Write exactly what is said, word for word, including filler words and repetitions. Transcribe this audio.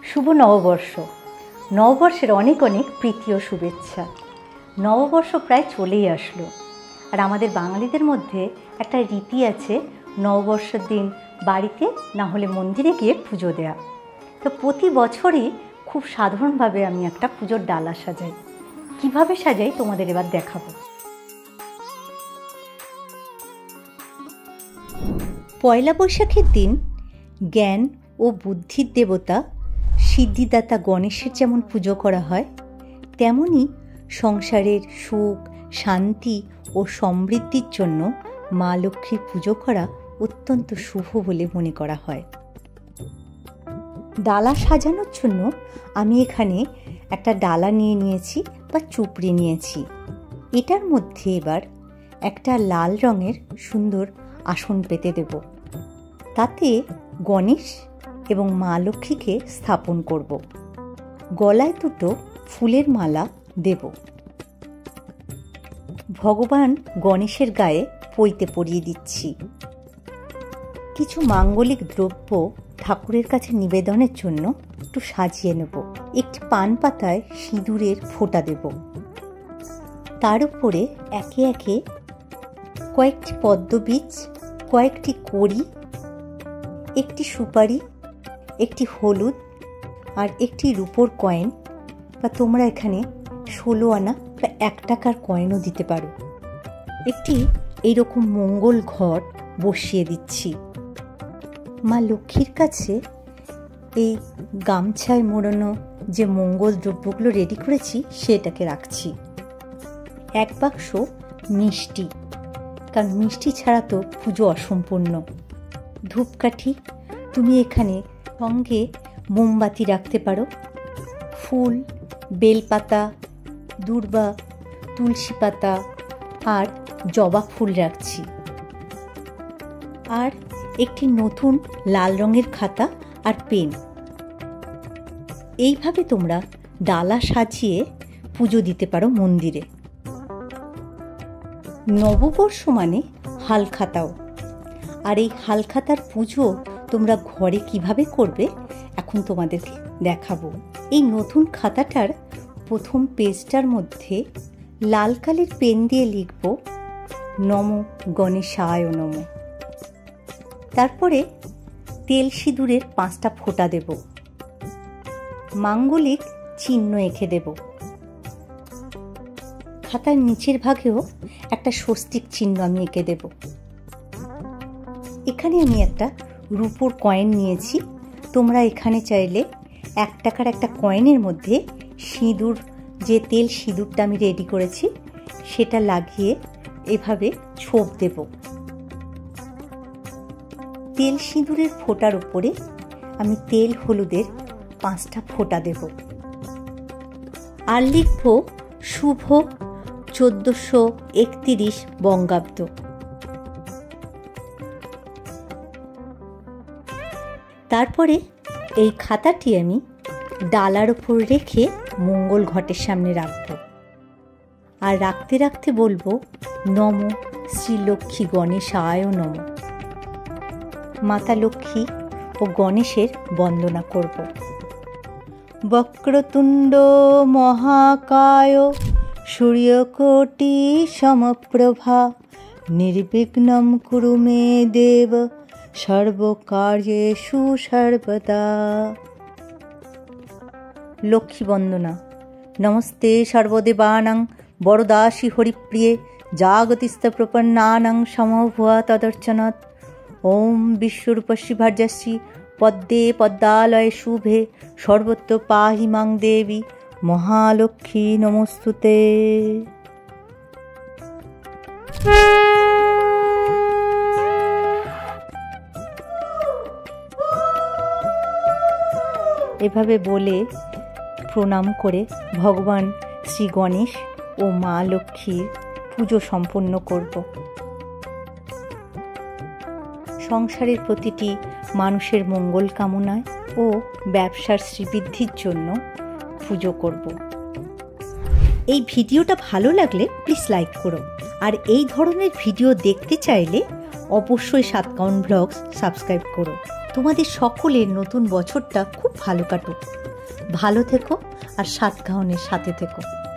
শুভ নববর্ষ। নববর্ষের অনেক অনেক প্রীতি ও শুভেচ্ছা। নববর্ষ প্রায় চলেই আসলো, আর আমাদের বাঙালিদের মধ্যে একটা রীতি আছে, নববর্ষের দিন বাড়িতে না হলে মন্দিরে গিয়ে পুজো দেয়া। তো প্রতি বছরই খুব সাধারণভাবে আমি একটা পুজোর ডালা সাজাই। কিভাবে সাজাই তোমাদের এবার দেখাবো। পয়লা বৈশাখের দিন জ্ঞান ও বুদ্ধির দেবতা সিদ্ধিদাতা গণেশের যেমন পুজো করা হয়, তেমনি সংসারের সুখ, শান্তি ও সমৃদ্ধির জন্য মা লক্ষ্মীর পুজো করা অত্যন্ত শুভ বলে মনে করা হয়। ডালা সাজানোর জন্য আমি এখানে একটা ডালা নিয়ে নিয়েছি বা চুপড়ি নিয়েছি। এটার মধ্যে এবার একটা লাল রঙের সুন্দর আসন পেতে দেব। তাতে গণেশ এবং মা লক্ষ্মীকে স্থাপন করব। গলায় দুটো ফুলের মালা দেব। ভগবান গণেশের গায়ে পৈতে পরিয়ে দিচ্ছি। কিছু মাঙ্গলিক দ্রব্য ঠাকুরের কাছে নিবেদনের জন্য একটু সাজিয়ে নেব। একটি পান পাতায় সিঁদুরের ফোঁটা দেব। তার উপরে একে একে কয়েকটি পদ্মবীজ, কয়েকটি কড়ি, একটি সুপারি, একটি হলুদ আর একটি রূপোর কয়েন, বা তোমরা এখানে ষোলো আনা বা এক টাকার কয়েনও দিতে পারো, একটি এইরকম মঙ্গল ঘট বসিয়ে দিচ্ছি। মা লক্ষ্মীর কাছে এই গামছায় মোড়ানো যে মঙ্গল দ্রব্যগুলো রেডি করেছি সেটাকে রাখছি। এক বাক্স মিষ্টি, কারণ মিষ্টি ছাড়া তো পুজো অসম্পূর্ণ। ধূপকাঠি, তুমি এখানে সঙ্গে মোমবাতি রাখতে পারো। ফুল, বেলপাতা, দূর্বা, তুলসী পাতা আর জবা ফুল রাখছি। আর একটি নতুন লাল রঙের খাতা আর পেন। এইভাবে তোমরা ডালা সাজিয়ে পুজো দিতে পারো মন্দিরে। নববর্ষ মানে হালখাতাও, আর এই হালখাতার পুজো তোমরা ঘরে কিভাবে করবে এখন তোমাদেরকে দেখাবো। এই নতুন খাতাটার প্রথম পেজটার মধ্যে লাল কালির পেন দিয়ে লিখব নমো গণেশায় নমঃ। তারপরে তেল সিঁদুরের পাঁচটা ফোঁটা দেব। মাঙ্গলিক চিহ্ন এঁকে দেব। খাতার নিচের ভাগেও একটা স্বস্তিক চিহ্ন আমি এঁকে দেব। এখানে আমি একটা রূপোর কয়েন নিয়েছি। তোমরা এখানে চাইলে এক টাকার একটা কয়েনের মধ্যে সিঁদুর, যে তেল সিঁদুরটা আমি রেডি করেছি সেটা লাগিয়ে এভাবে ছোপ দেব। তেল সিঁদুরের ফোঁটার উপরে আমি তেল হলুদের পাঁচটা ফোঁটা দেব। আর লিখব শুভ চোদ্দশো একত্রিশ বঙ্গাব্দ। তারপরে এই খাতাটি আমি ডালার ওপর রেখে মঙ্গল ঘটের সামনে রাখব। আর রাখতে রাখতে বলবো নমো শ্রীলক্ষ্মী গণেশায় নমঃ। মাতা লক্ষ্মী ও গণেশের বন্দনা করব। বক্রতুণ্ড মহাকায় সূর্যকোটি সমপ্রভা নির্বিঘ্নম কুরু মে দেব সর্বকার্যেষু সর্বদা। লক্ষ্মী বন্দনা। নমস্তে সর্বদেবানাং বরদাসী হরিপ্রিয়ে জাগতিস্থ প্রপন্নানাং সমভুয়া তদর্চনাৎ। ওম বিশ্বরূপস্যি ভার্যস্যি পদ্মে পদ্মালয়ে শুভে সর্বত্র পাহি মাং দেবী মহালক্ষ্মী নমস্তুতে। এভাবে বলে প্রণাম করে ভগবান শ্রী গণেশ ও মা লক্ষ্মীর পুজো সম্পন্ন করব। সংসারের প্রতিটি মানুষের মঙ্গল কামনায় ও ব্যবসার শ্রীবৃদ্ধির জন্য পুজো করব। এই ভিডিওটা ভালো লাগলে প্লিজ লাইক করো, আর এই ধরনের ভিডিও দেখতে চাইলে অবশ্যই সাতকাউন ব্লগস সাবস্ক্রাইব করো। তোমাদের সকলের নতুন বছরটা খুব ভালো কাটুক। ভালো থেকো আর সাতগাহনের সাথে থেকো।